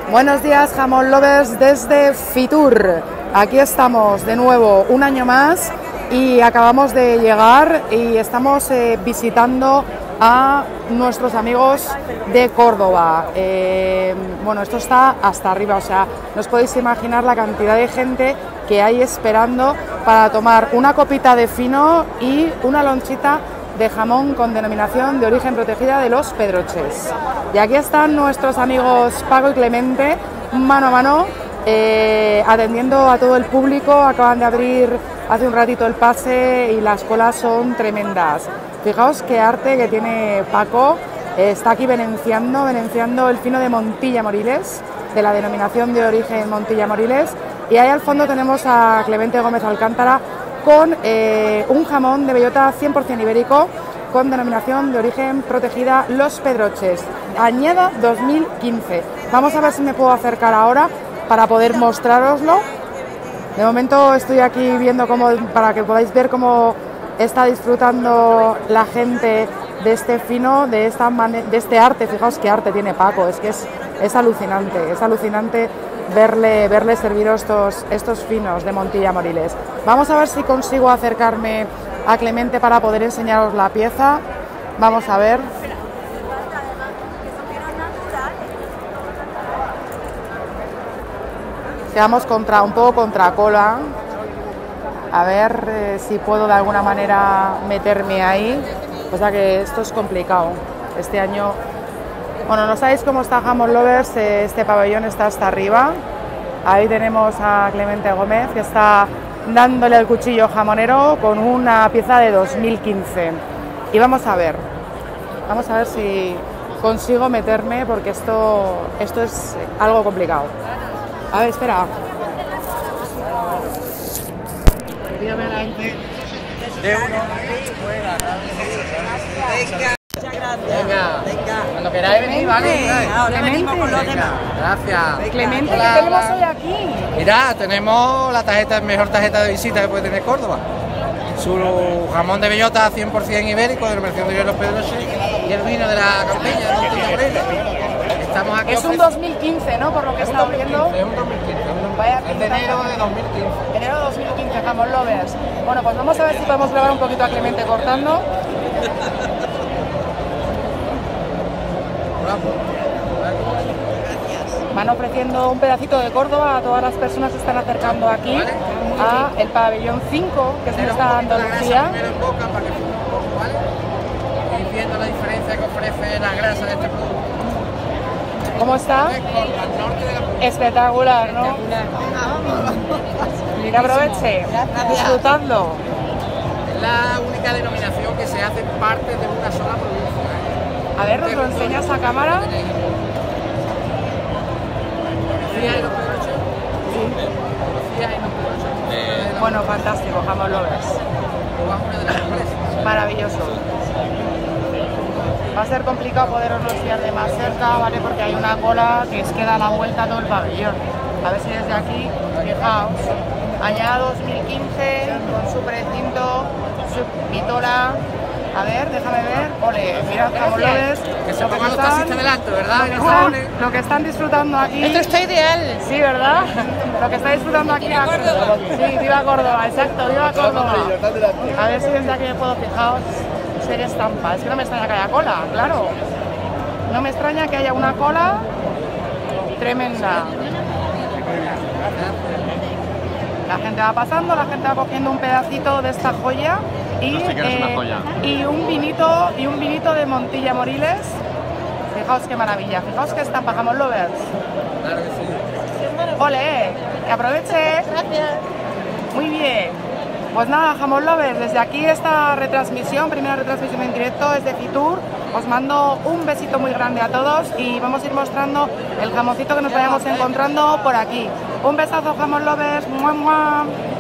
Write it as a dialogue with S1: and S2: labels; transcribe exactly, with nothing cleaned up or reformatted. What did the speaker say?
S1: Buenos días, jamón lovers, desde Fitur. Aquí estamos de nuevo un año más y acabamos de llegar y estamos eh, visitando a nuestros amigos de Córdoba. Eh, bueno, esto está hasta arriba, o sea, no os podéis imaginar la cantidad de gente que hay esperando para tomar una copita de fino y una lonchita de jamón con denominación de origen protegida de Los Pedroches. Y aquí están nuestros amigos Paco y Clemente, mano a mano, eh, atendiendo a todo el público. Acaban de abrir hace un ratito el pase y las colas son tremendas. Fijaos qué arte que tiene Paco. Eh, está aquí venenciando, venenciando el fino de Montilla Moriles, de la denominación de origen Montilla Moriles. Y ahí al fondo tenemos a Clemente Gómez Alcántara con eh, un jamón de bellota cien por cien ibérico con denominación de origen protegida Los Pedroches, añada dos mil quince. Vamos a ver si me puedo acercar ahora para poder mostraroslo. De momento estoy aquí viendo cómo, para que podáis ver cómo está disfrutando la gente de este fino, de, esta de este arte. Fijaos qué arte tiene Paco, es que es, es alucinante, es alucinante verle, verle servir estos, estos finos de Montilla Moriles. Vamos a ver si consigo acercarme a Clemente para poder enseñaros la pieza. Vamos a ver. Quedamos contra, un poco contra cola. A ver eh, si puedo de alguna manera meterme ahí. O sea que esto es complicado. Este año... Bueno, no sabéis cómo está Jamón Lovers, este pabellón está hasta arriba. Ahí tenemos a Clemente Gómez que está dándole el cuchillo jamonero con una pieza de dos mil quince. Y vamos a ver, vamos a ver si consigo meterme porque esto, esto es algo complicado. A ver, espera.
S2: Venga, venga, cuando queráis venir, ¿vale?
S3: Ahora venimos con los demás.
S2: Gracias.
S1: Clemente,
S2: Hola,
S1: ¿qué tenemos
S2: hola.
S1: hoy aquí?
S2: Mira, tenemos la tarjeta, mejor tarjeta de visita que puede tener Córdoba. Su jamón de bellota cien por cien ibérico, de la versión de Los Pedroches, y el vino de la Campeña, de Montilla Moriles. Estamos aquí.
S1: Es un dos mil quince, ¿no? Por lo que he estado viendo.
S2: Es un dos mil quince,
S1: Vaya
S2: es de enero de dos mil quince.
S1: Enero de dos mil quince, Jamón Lovers. Bueno, pues vamos a ver si podemos grabar un poquito a Clemente cortando. Van ofreciendo un pedacito de Córdoba a todas las personas que están acercando aquí a el pabellón cinco, que es nuestra Andalucía.
S2: Primero en boca para que fluya un poco, ¿vale? Y viendo la diferencia que ofrece la grasa de este producto.
S1: ¿Cómo está? Espectacular, ¿no? Que aproveche, disfrutando.
S2: Es la única denominación que se hace parte de una sola producción, ¿eh?
S1: A ver, ¿nos lo enseñas a cámara? Bueno, fantástico, Jamón Lovers. Maravilloso. Va a ser complicado poderoslo enseñar de más cerca, ¿vale? Porque hay una cola que es que da la vuelta a todo el pabellón. A ver si desde aquí, fijaos, añada dos mil quince con su precinto, su pitola. A ver, déjame ver. Ole, mirad, Jamón Lovers.
S2: Que se
S1: lo que
S2: pongan los
S1: están-
S2: taxistas delante, ¿verdad?
S1: Lo que, están, lo que están disfrutando aquí.
S3: Esto está ideal.
S1: Sí, ¿verdad? Lo que está disfrutando aquí.
S3: ¡Viva Córdoba!
S1: Sí, viva Córdoba, exacto, viva Córdoba. A ver si desde aquí me puedo fijaros ser estampa. Es que no me extraña que haya cola, claro. No me extraña que haya una cola tremenda. La gente va pasando, la gente va cogiendo un pedacito de esta joya y,
S4: No sé qué es una
S1: eh,
S4: joya.
S1: y un vinito y un vinito de Montilla Moriles. Fijaos qué maravilla, fijaos que estampa, Jamón Lovers.
S2: Claro que sí.
S1: ¡Ole! ¡Que aproveche!
S3: Gracias.
S1: Muy bien. Pues nada, Jamón Lovers, desde aquí esta retransmisión, primera retransmisión en directo desde Fitur. Os mando un besito muy grande a todos y vamos a ir mostrando el jamoncito que nos vayamos encontrando por aquí. Un besazo, Jamón Lovers. ¡Mua, mua!